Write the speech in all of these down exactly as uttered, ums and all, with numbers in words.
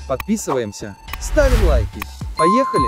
подписываемся, ставим лайки. Поехали!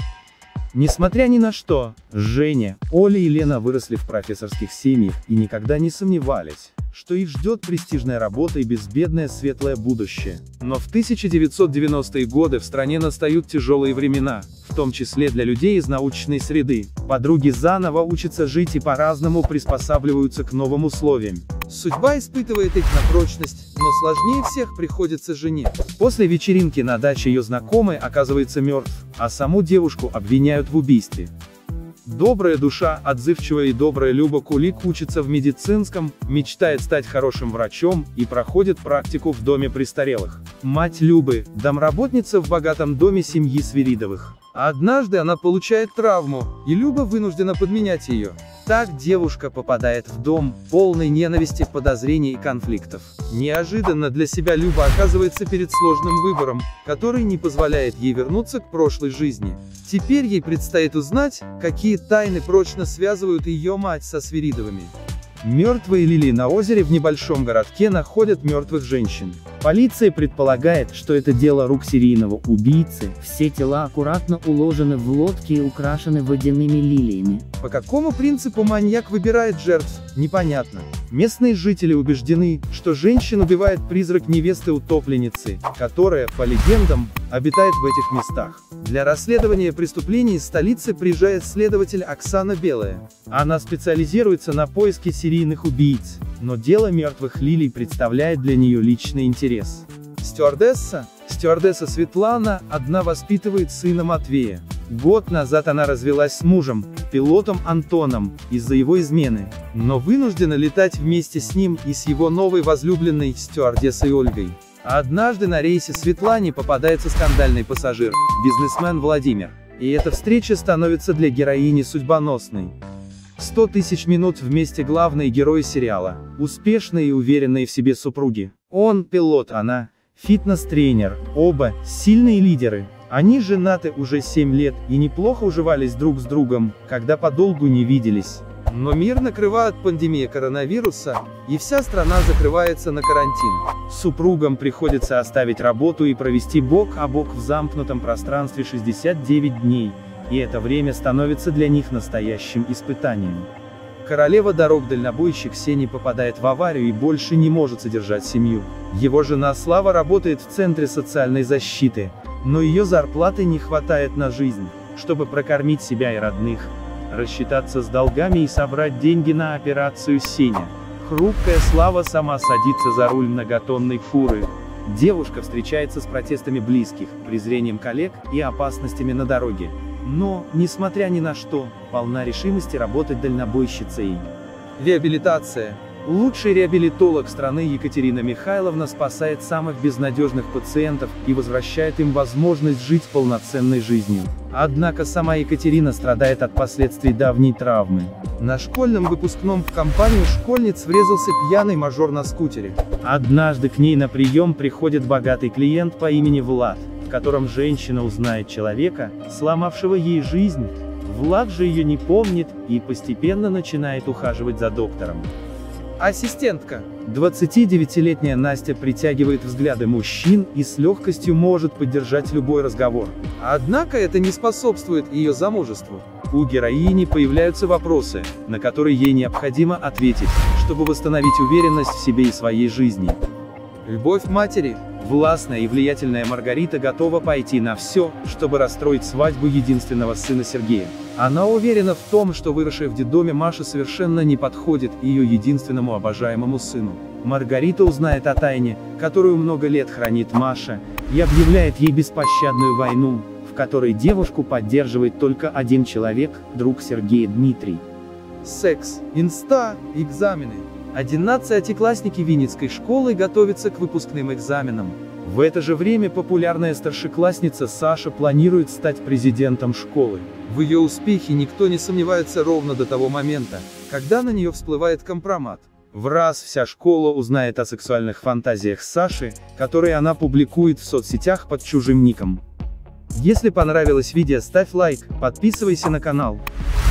Несмотря ни на что, Женя, Оля и Лена выросли в профессорских семьях и никогда не сомневались, что их ждет престижная работа и безбедное светлое будущее. Но в тысяча девятьсот девяностые годы в стране настают тяжелые времена, в том числе для людей из научной среды. Подруги заново учатся жить и по-разному приспосабливаются к новым условиям. Судьба испытывает их на прочность, но сложнее всех приходится жене. После вечеринки на даче ее знакомый оказывается мертв, а саму девушку обвиняют в убийстве. Добрая душа, отзывчивая и добрая Люба Кулик учится в медицинском, мечтает стать хорошим врачом и проходит практику в доме престарелых. Мать Любы – домработница в богатом доме семьи Свиридовых. А однажды она получает травму, и Люба вынуждена подменять ее. Так девушка попадает в дом, полный ненависти, подозрений и конфликтов. Неожиданно для себя Люба оказывается перед сложным выбором, который не позволяет ей вернуться к прошлой жизни. Теперь ей предстоит узнать, какие тайны прочно связывают ее мать со Свиридовыми. Мертвые лилии на озере в небольшом городке находят мертвых женщин. Полиция предполагает, что это дело рук серийного убийцы. Все тела аккуратно уложены в лодки и украшены водяными лилиями. По какому принципу маньяк выбирает жертв, непонятно. Местные жители убеждены, что женщин убивает призрак невесты-утопленницы, которая, по легендам, обитает в этих местах. Для расследования преступлений из столицы приезжает следователь Оксана Белая. Она специализируется на поиске серийных убийц, но дело мертвых лилий представляет для нее личный интерес. Стюардесса, стюардесса Светлана, одна воспитывает сына Матвея. Год назад она развелась с мужем, пилотом Антоном, из-за его измены, но вынуждена летать вместе с ним и с его новой возлюбленной, стюардессой Ольгой. А однажды на рейсе Светлане попадается скандальный пассажир, бизнесмен Владимир. И эта встреча становится для героини судьбоносной. сто тысяч минут вместе главные герои сериала, успешные и уверенные в себе супруги. Он пилот, она фитнес-тренер, оба сильные лидеры. Они женаты уже семь лет и неплохо уживались друг с другом, когда подолгу не виделись. Но мир накрывает пандемия коронавируса, и вся страна закрывается на карантин. Супругам приходится оставить работу и провести бок о бок в замкнутом пространстве шестьдесят девять дней, и это время становится для них настоящим испытанием. Королева дорог дальнобойщик Сеня попадает в аварию и больше не может содержать семью. Его жена Слава работает в Центре социальной защиты, но ее зарплаты не хватает на жизнь, чтобы прокормить себя и родных, рассчитаться с долгами и собрать деньги на операцию Сеня. Хрупкая Слава сама садится за руль многотонной фуры. Девушка встречается с протестами близких, презрением коллег и опасностями на дороге. Но, несмотря ни на что, полна решимости работать дальнобойщицей. Реабилитация. Лучший реабилитолог страны Екатерина Михайловна спасает самых безнадежных пациентов и возвращает им возможность жить полноценной жизнью. Однако сама Екатерина страдает от последствий давней травмы. На школьном выпускном в компанию школьниц врезался пьяный мажор на скутере. Однажды к ней на прием приходит богатый клиент по имени Влад, в котором женщина узнает человека, сломавшего ей жизнь. Влад же ее не помнит и постепенно начинает ухаживать за доктором. Ассистентка. двадцатидевятилетняя Настя притягивает взгляды мужчин и с легкостью может поддержать любой разговор. Однако это не способствует ее замужеству. У героини появляются вопросы, на которые ей необходимо ответить, чтобы восстановить уверенность в себе и своей жизни. Любовь матери. Властная и влиятельная Маргарита готова пойти на все, чтобы расстроить свадьбу единственного сына Сергея. Она уверена в том, что выросшая в детдоме Маша совершенно не подходит ее единственному обожаемому сыну. Маргарита узнает о тайне, которую много лет хранит Маша, и объявляет ей беспощадную войну, в которой девушку поддерживает только один человек, друг Сергея Дмитрий. Секс, инста, экзамены. одиннадцатиклассники Винницкой школы готовятся к выпускным экзаменам. В это же время популярная старшеклассница Саша планирует стать президентом школы. В ее успехе никто не сомневается ровно до того момента, когда на нее всплывает компромат. В раз вся школа узнает о сексуальных фантазиях Саши, которые она публикует в соцсетях под чужим ником. Если понравилось видео, ставь лайк, подписывайся на канал.